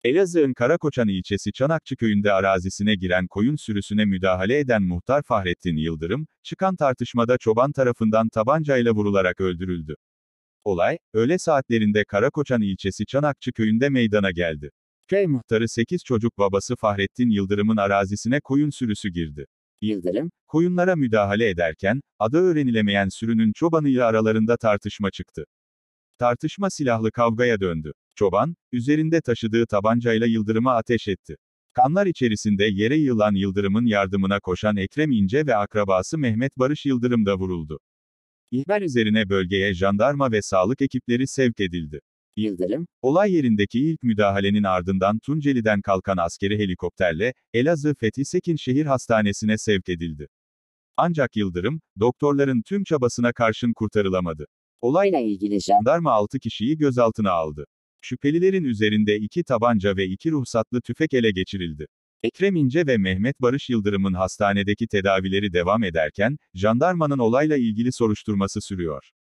Elazığ'ın Karakoçan ilçesi Çanakçı köyünde arazisine giren koyun sürüsüne müdahale eden muhtar Fahrettin Yıldırım, çıkan tartışmada çoban tarafından tabancayla vurularak öldürüldü. Olay, öğle saatlerinde Karakoçan ilçesi Çanakçı köyünde meydana geldi. Köy muhtarı 8 çocuk babası Fahrettin Yıldırım'ın arazisine koyun sürüsü girdi. Yıldırım, koyunlara müdahale ederken, adı öğrenilemeyen sürünün çobanıyla aralarında tartışma çıktı. Tartışma silahlı kavgaya döndü. Çoban, üzerinde taşıdığı tabancayla Yıldırım'a ateş etti. Kanlar içerisinde yere yığılan Yıldırım'ın yardımına koşan Ekrem İnce ve akrabası Mehmet Barış Yıldırım da vuruldu. İhbar üzerine bölgeye jandarma ve sağlık ekipleri sevk edildi. Yıldırım, olay yerindeki ilk müdahalenin ardından Tunceli'den kalkan askeri helikopterle, Elazığ Fethi Sekin Şehir Hastanesi'ne sevk edildi. Ancak Yıldırım, doktorların tüm çabasına karşın kurtarılamadı. Olayla ilgili jandarma 6 kişiyi gözaltına aldı. Şüphelilerin üzerinde 2 tabanca ve 2 ruhsatlı tüfek ele geçirildi. Ekrem İnce ve Mehmet Barış Yıldırım'ın hastanedeki tedavileri devam ederken, jandarmanın olayla ilgili soruşturması sürüyor.